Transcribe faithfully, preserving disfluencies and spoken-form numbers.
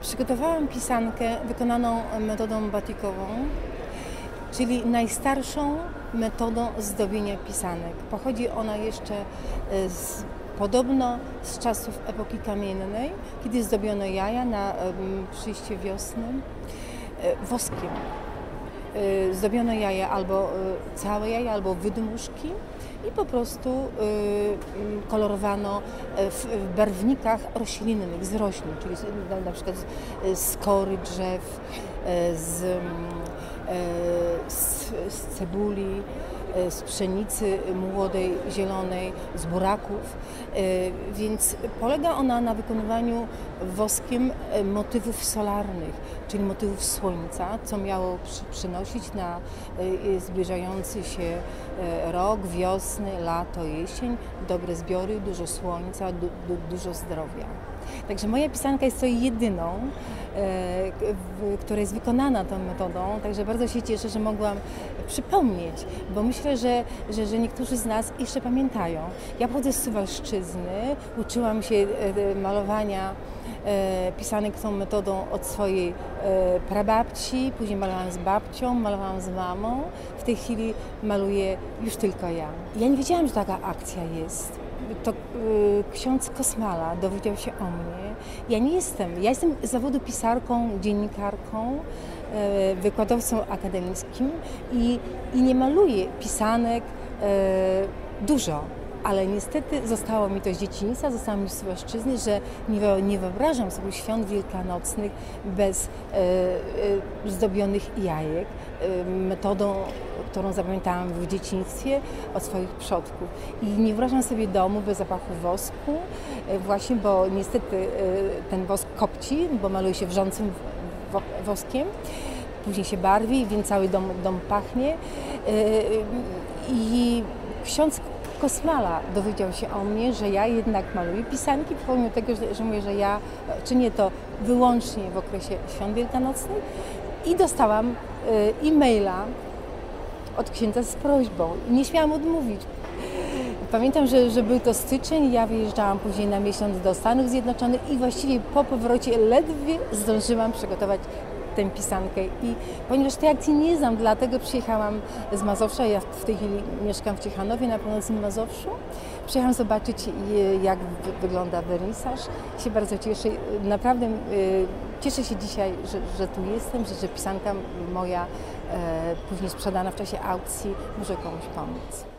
Przygotowałam pisankę wykonaną metodą batikową, czyli najstarszą metodą zdobienia pisanek. Pochodzi ona jeszcze z, podobno z czasów epoki kamiennej, kiedy zdobiono jaja na um, przyjście wiosny woskiem. Zdobiono jaja albo całe jaja, albo wydmuszki i po prostu kolorowano w barwnikach roślinnych, z roślin, czyli na przykład z kory drzew, z, z, z cebuli, z pszenicy młodej, zielonej, z buraków, więc polega ona na wykonywaniu woskiem motywów solarnych, czyli motywów słońca, co miało przynosić na zbliżający się rok, wiosnę, lato, jesień, dobre zbiory, dużo słońca, du, du, dużo zdrowia. Także moja pisanka jest to jedyną, e, która jest wykonana tą metodą, także bardzo się cieszę, że mogłam przypomnieć, bo myślę, że, że, że niektórzy z nas jeszcze pamiętają. Ja pochodzę z Suwalszczyzny, uczyłam się e, malowania e, pisanek tą metodą od swojej e, prababci, później malowałam z babcią, malowałam z mamą, w tej chwili maluję już tylko ja. Ja nie wiedziałam, że taka akcja jest. To y, ksiądz Kosmala dowiedział się o mnie. Ja nie jestem, ja jestem z zawodu pisarką, dziennikarką, y, wykładowcą akademickim i, i nie maluję pisanek y, dużo, ale niestety zostało mi to z dzieciństwa, zostało mi z Suwalszczyzny, że nie, nie wyobrażam sobie świąt wielkanocnych bez y, y, zdobionych jajek, y, metodą, którą zapamiętałam w dzieciństwie od swoich przodków. I nie wyobrażam sobie domu bez zapachu wosku, właśnie, bo niestety ten wosk kopci, bo maluje się wrzącym woskiem, później się barwi, więc cały dom, dom pachnie. I ksiądz Kosmala dowiedział się o mnie, że ja jednak maluję pisanki, pomimo tego, że, że mówię, że ja czynię to wyłącznie w okresie świąt wielkanocnych, i dostałam e-maila od księdza z prośbą. Nie śmiałam odmówić. Pamiętam, że, że był to styczeń, ja wyjeżdżałam później na miesiąc do Stanów Zjednoczonych i właściwie po powrocie ledwie zdążyłam przygotować tę pisankę. I ponieważ tej akcji nie znam, dlatego przyjechałam z Mazowsza, ja w tej chwili mieszkam w Ciechanowie na północnym Mazowszu. Przyjechałam zobaczyć, jak wygląda wernisaż. Się bardzo cieszę. Naprawdę cieszę się dzisiaj, że, że tu jestem, że, że pisanka moja, później sprzedana w czasie aukcji, może komuś pomóc.